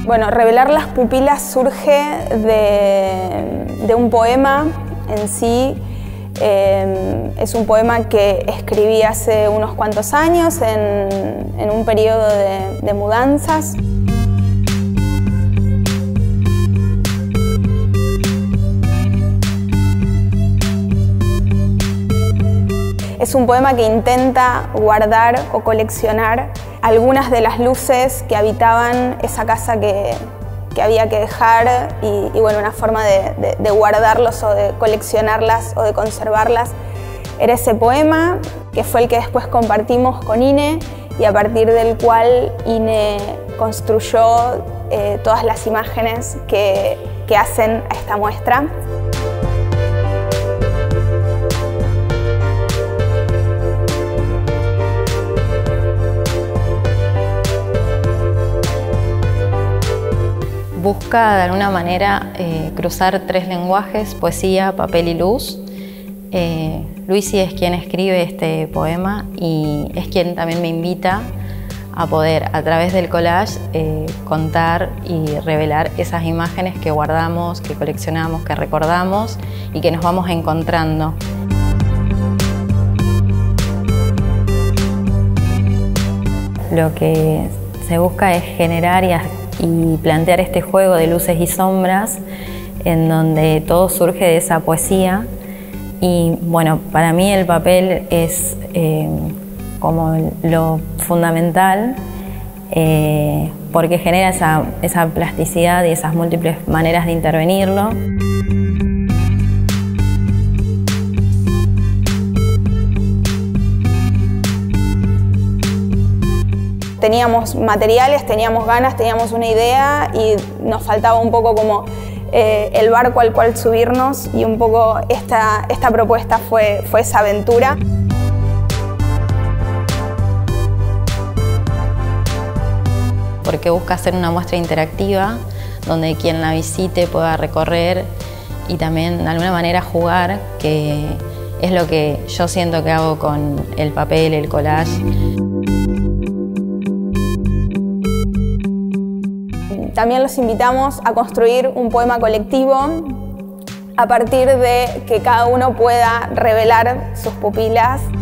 Bueno, revelar las pupilas surge de un poema en sí. Es un poema que escribí hace unos cuantos años en un periodo de mudanzas. Es un poema que intenta guardar o coleccionar algunas de las luces que habitaban esa casa que había que dejar y bueno, una forma de guardarlos o de coleccionarlas o de conservarlas era ese poema, que fue el que después compartimos con Ine y a partir del cual Ine construyó todas las imágenes que hacen a esta muestra. Busca de alguna manera cruzar tres lenguajes, poesía, papel y luz. Luisi es quien escribe este poema y es quien también me invita a poder, a través del collage, contar y revelar esas imágenes que guardamos, que coleccionamos, que recordamos y que nos vamos encontrando. Lo que se busca es generar y plantear este juego de luces y sombras en donde todo surge de esa poesía y bueno, para mí el papel es como lo fundamental porque genera esa plasticidad y esas múltiples maneras de intervenirlo. Teníamos materiales, teníamos ganas, teníamos una idea y nos faltaba un poco como el barco al cual subirnos y un poco esta propuesta fue esa aventura. Porque busca hacer una muestra interactiva donde quien la visite pueda recorrer y también de alguna manera jugar, que es lo que yo siento que hago con el papel, el collage. También los invitamos a construir un poema colectivo a partir de que cada uno pueda revelar sus pupilas.